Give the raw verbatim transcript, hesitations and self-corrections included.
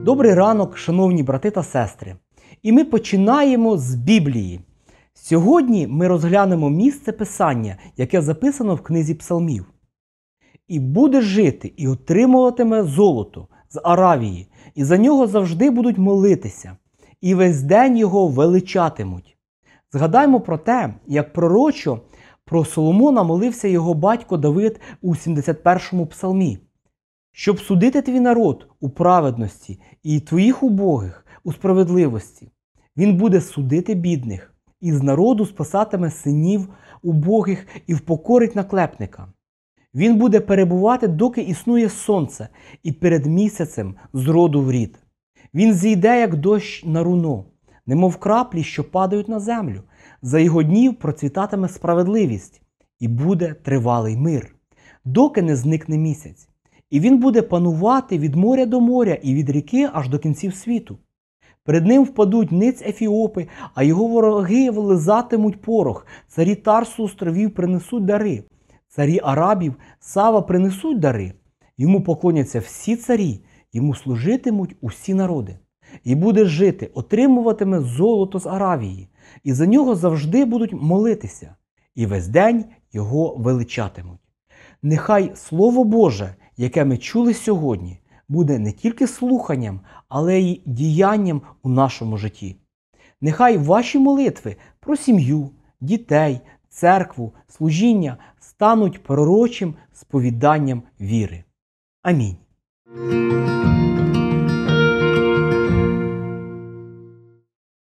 Добрий ранок, шановні брати та сестри! І ми починаємо з Біблії. Сьогодні ми розглянемо місце Писання, яке записано в книзі Псалмів. «І буде жити, і отримуватиме золото з Аравії, і за нього завжди будуть молитися, і весь день його величатимуть». Згадаймо про те, як пророчо про Соломона молився його батько Давид у сімдесят першому псалмі. «Щоб судити твій народ у праведності і твоїх убогих у справедливості. Він буде судити бідних, і з народу спасатиме синів убогих і впокорить наклепника. Він буде перебувати, доки існує сонце, і перед місяцем з роду в рід. Він зійде, як дощ на руно, немов краплі, що падають на землю. За його днів процвітатиме справедливість, і буде тривалий мир, доки не зникне місяць. І він буде панувати від моря до моря і від ріки аж до кінців світу. Перед ним впадуть ниць Ефіопи, а його вороги вилизатимуть порох. Царі Тарсу островів принесуть дари. Царі Арабів Сава принесуть дари. Йому поклоняться всі царі, йому служитимуть усі народи. І буде жити, отримуватиме золото з Аравії, і за нього завжди будуть молитися, і весь день його величатимуть. Нехай Слово Боже, яке ми чули сьогодні, буде не тільки слуханням, але й діянням у нашому житті. Нехай ваші молитви про сім'ю, дітей, церкву, служіння стануть пророчим сповіданням віри. Амінь.